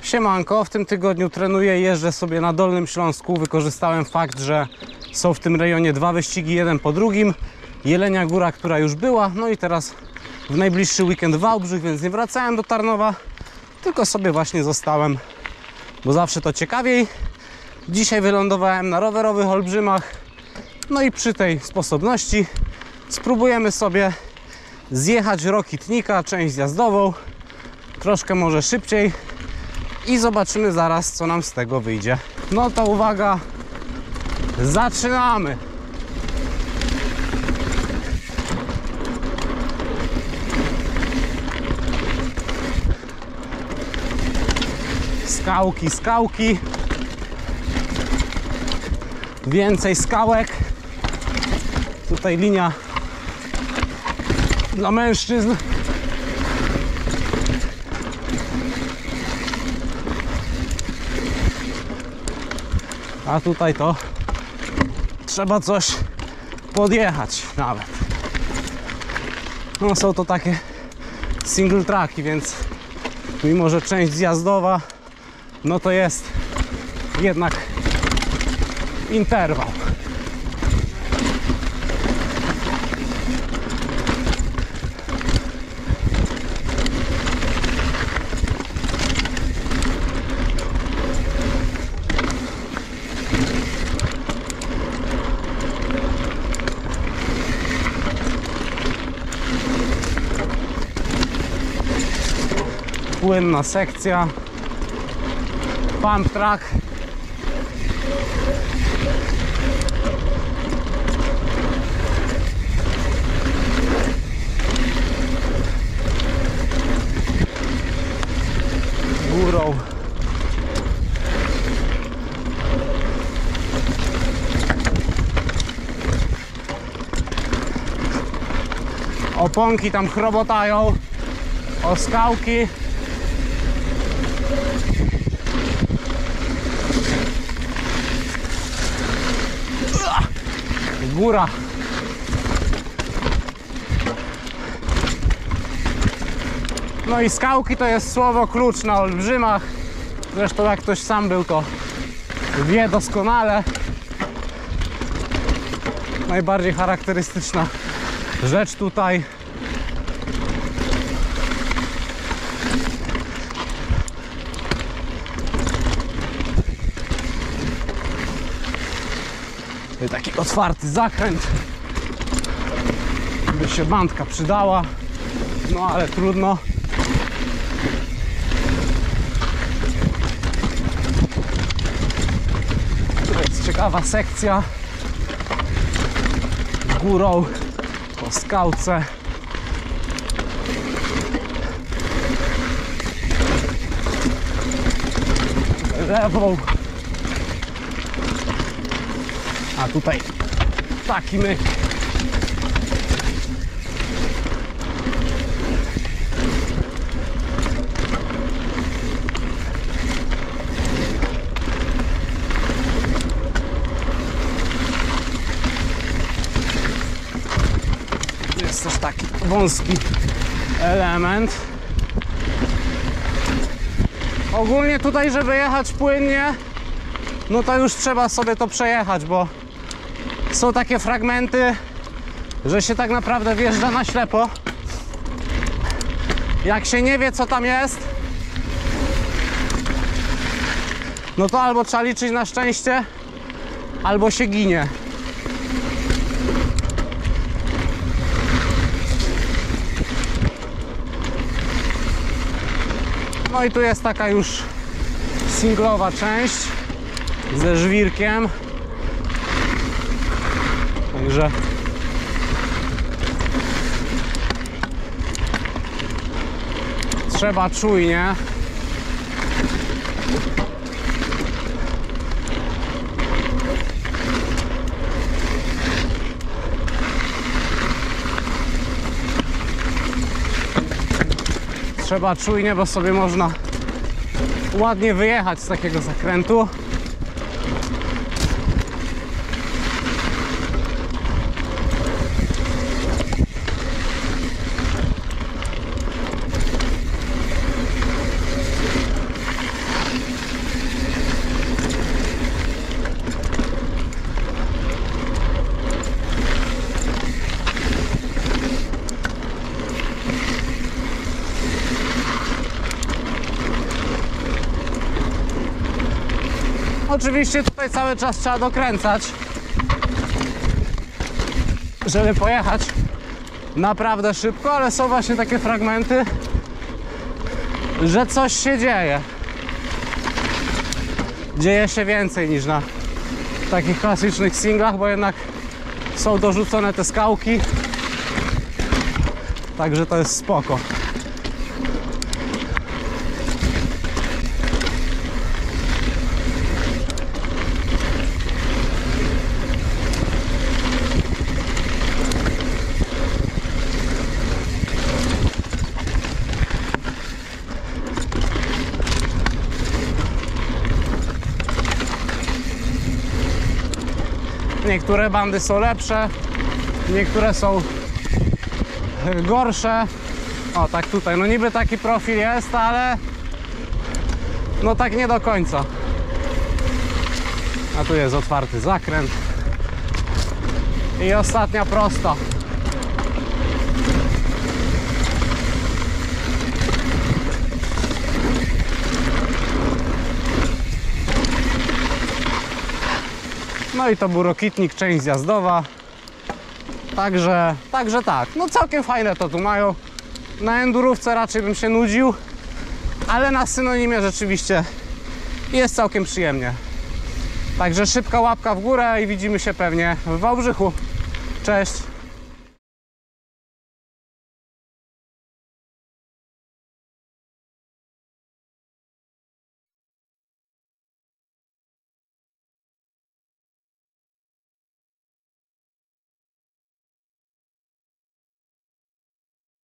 Siemanko, w tym tygodniu trenuję i jeżdżę sobie na Dolnym Śląsku. Wykorzystałem fakt, że są w tym rejonie dwa wyścigi, jeden po drugim. Jelenia Góra, która już była, no i teraz w najbliższy weekend Wałbrzych, więc nie wracałem do Tarnowa, tylko sobie właśnie zostałem, bo zawsze to ciekawiej. Dzisiaj wylądowałem na rowerowych olbrzymach, no i przy tej sposobności spróbujemy sobie zjechać Rokitnika, część zjazdową, troszkę może szybciej i zobaczymy zaraz, co nam z tego wyjdzie. No to uwaga, zaczynamy! Skałki, skałki, więcej skałek. Tutaj linia dla mężczyzn. A tutaj to trzeba coś podjechać nawet. No są to takie single tracki, więc mimo że część zjazdowa, no to jest jednak interwał. Płynna sekcja, pump track. Górą. Oponki tam chrobotają o skałki. Góra. No i skałki to jest słowo klucz na olbrzymach. Zresztą jak ktoś sam był, to wie doskonale. Najbardziej charakterystyczna rzecz tutaj. Taki otwarty zakręt, by się bandka przydała, no ale trudno. To jest ciekawa sekcja górą po skałce. Lewą. A tutaj taki myk. Jest też taki wąski element. Ogólnie tutaj, żeby jechać płynnie, no to już trzeba sobie to przejechać, bo są takie fragmenty, że się tak naprawdę wjeżdża na ślepo. Jak się nie wie, co tam jest, no to albo trzeba liczyć na szczęście, albo się ginie. No i tu jest taka już singlowa część ze żwirkiem. Także trzeba czujnie. Trzeba czujnie, bo sobie można ładnie wyjechać z takiego zakrętu. Oczywiście tutaj cały czas trzeba dokręcać, żeby pojechać naprawdę szybko, ale są właśnie takie fragmenty, że coś się dzieje. Dzieje się więcej niż na takich klasycznych singlach, bo jednak są dorzucone te skałki. Także to jest spoko. Niektóre bandy są lepsze, niektóre są gorsze. O, tak tutaj, no niby taki profil jest, ale no tak nie do końca. A tu jest otwarty zakręt i ostatnia prosta. No i to był Rokitnik, część zjazdowa. Także tak, no całkiem fajne to tu mają. Na endurówce raczej bym się nudził, ale na Synonimie rzeczywiście jest całkiem przyjemnie. Także szybka łapka w górę i widzimy się pewnie w Wałbrzychu. Cześć!